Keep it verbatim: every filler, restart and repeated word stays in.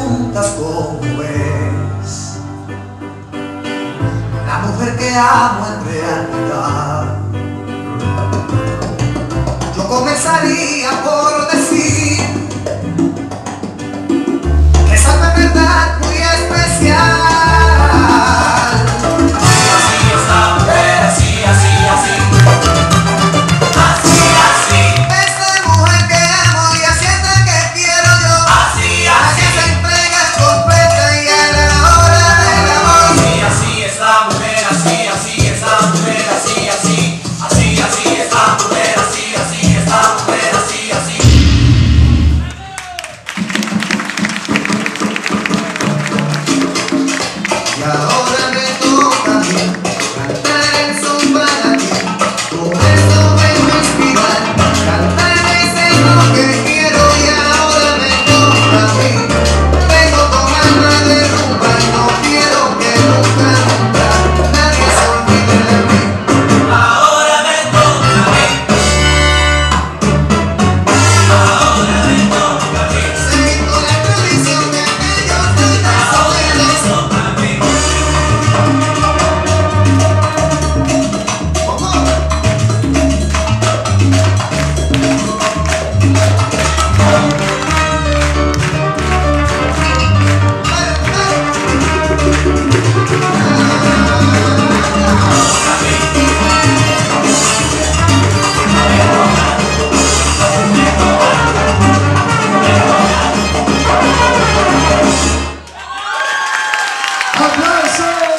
preguntas cómo es la mujer que amo en realidad, yo comenzaría por decir que es algo en verdad muy especial. Y ahora me toca a mí cantar el son para ti, por eso vengo a inspirar, cantar ese lo que quiero. Y ahora me toca a mí, vengo con alma de rumba y no quiero que nunca, nunca nadie se olvide de mí. Ahora me toca a mí, ahora me toca a mí, seguir con la tradición de aquellos grandes abuelos. ¡Aplausos!